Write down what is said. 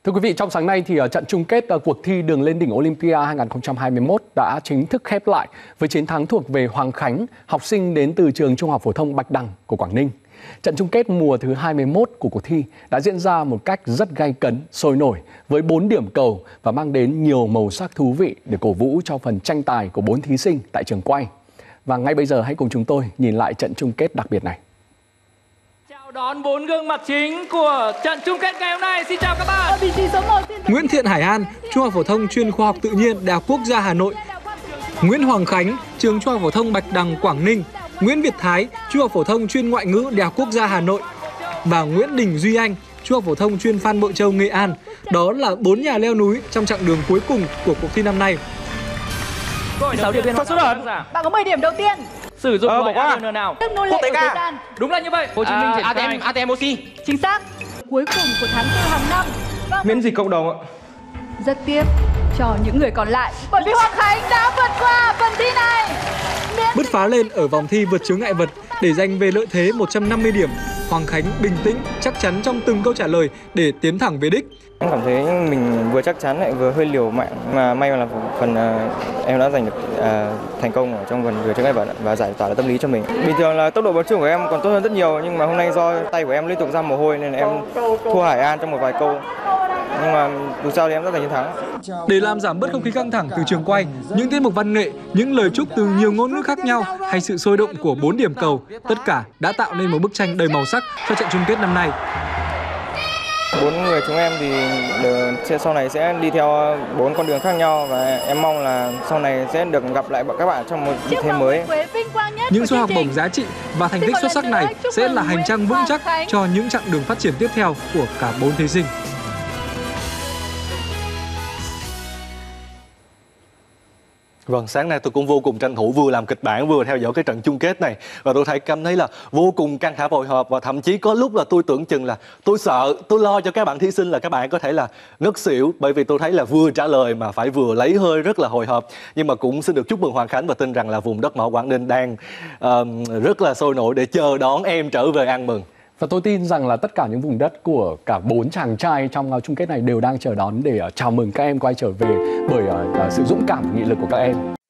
Thưa quý vị, trong sáng nay thì trận chung kết cuộc thi Đường lên đỉnh Olympia 2021 đã chính thức khép lại với chiến thắng thuộc về Hoàng Khánh, học sinh đến từ trường Trung học phổ thông Bạch Đằng của Quảng Ninh. Trận chung kết mùa thứ 21 của cuộc thi đã diễn ra một cách rất gay cấn, sôi nổi với 4 điểm cầu và mang đến nhiều màu sắc thú vị để cổ vũ cho phần tranh tài của 4 thí sinh tại trường quay. Và ngay bây giờ hãy cùng chúng tôi nhìn lại trận chung kết đặc biệt này. Chào đón 4 gương mặt chính của trận chung kết ngày hôm nay. Xin chào các bạn. Vị trí số 1 Nguyễn Thiện Hải An, Trung học phổ thông chuyên khoa học tự nhiên, Đại học Quốc gia Hà Nội. Nguyễn Hoàng Khánh, trường Trung học phổ thông Bạch Đằng, Quảng Ninh. Nguyễn Việt Thái, Trung học phổ thông chuyên ngoại ngữ, Đại học Quốc gia Hà Nội. Và Nguyễn Đình Duy Anh, Trung học phổ thông chuyên Phan Bội Châu, Nghệ An. Đó là 4 nhà leo núi trong chặng đường cuối cùng của cuộc thi năm nay. Bạn có 10 điểm đầu tiên. Sử dụng loại ATM nào? Nước nô lệ của thời gian. Đúng là như vậy. Hồ Chí Minh triển khai ATMOC. Chính xác. Cuối cùng của tháng 4 hàng năm. Miễn dịch cộng đồng ạ. Rất tiếc cho những người còn lại, bởi vì Hoàng Khánh đã vượt qua phần thi này. Bứt phá lên ở vòng thi vượt chướng ngại vật để giành về lợi thế 150 điểm. Hoàng Khánh bình tĩnh, chắc chắn trong từng câu trả lời để tiến thẳng về đích. Em cảm thấy mình vừa chắc chắn lại vừa hơi liều mạng, mà may là phần em đã giành được thành công ở trong phần vượt chướng ngại vật và giải tỏa được tâm lý cho mình. Bình thường là tốc độ bắn chưởng của em còn tốt hơn rất nhiều, nhưng mà hôm nay do tay của em liên tục ra mồ hôi nên là em thua Hải An trong một vài câu. Nhưng mà dù sao thì em đã giành chiến thắng. Để làm giảm bớt không khí căng thẳng từ trường quay, những tiết mục văn nghệ, những lời chúc từ nhiều ngôn ngữ khác nhau hay sự sôi động của 4 điểm cầu, tất cả đã tạo nên một bức tranh đầy màu sắc cho trận chung kết năm nay. 4 người chúng em thì sau này sẽ đi theo 4 con đường khác nhau, và em mong là sau này sẽ được gặp lại các bạn trong một vị thế mới. Những suất học bổng giá trị và thành tích xuất sắc này sẽ là hành trang vững chắc cho những chặng đường phát triển tiếp theo của cả 4 thí sinh. Vâng, sáng nay tôi cũng vô cùng tranh thủ vừa làm kịch bản vừa theo dõi cái trận chung kết này, và tôi cảm thấy là vô cùng căng thẳng hồi hộp, và thậm chí có lúc là tôi tưởng chừng là tôi sợ, tôi lo cho các bạn thí sinh là các bạn có thể là ngất xỉu, bởi vì tôi thấy là vừa trả lời mà phải vừa lấy hơi, rất là hồi hộp. Nhưng mà cũng xin được chúc mừng Hoàng Khánh và tin rằng là vùng đất mỏ Quảng Ninh đang rất là sôi nổi để chờ đón em trở về ăn mừng. Và tôi tin rằng là tất cả những vùng đất của cả 4 chàng trai trong chung kết này đều đang chờ đón để chào mừng các em quay trở về bởi sự dũng cảm và nghị lực của các em.